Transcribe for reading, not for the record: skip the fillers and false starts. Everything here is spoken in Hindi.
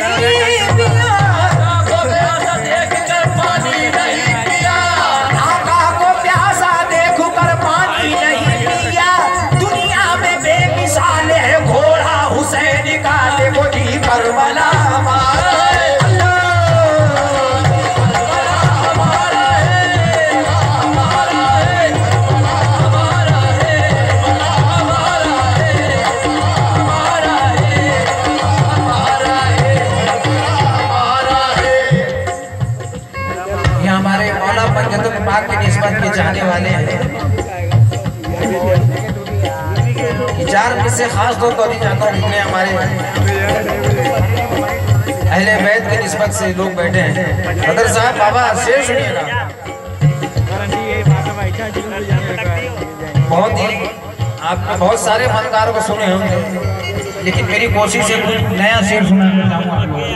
पिया, आका को प्यासा देख कर पानी नहीं पिया, आका को प्यासा देख कर पानी नहीं पिया। दुनिया में बेमिसाल है घोड़ा हुसैन का, देखो जी करबला हमारा है, हमारा है, हमारा है, हमारा है, हमारा है, हमारा है, हमारा है, हमारा है। ये हमारे मौला पंजतुल पाक की निस्बत के चाहने वाले हैं कि 4 में से खास तौर पर चाहता हूँ जितने हमारे अहले बैत की निस्बत से लोग बैठे हैं। बदर साहब बाबा शेर सुनिएगा, बहुत ही आपने बहुत सारे फनकारों को सुने होंगे, लेकिन मेरी कोशिश है कुछ नया शेर सुनाना चाहूँगा।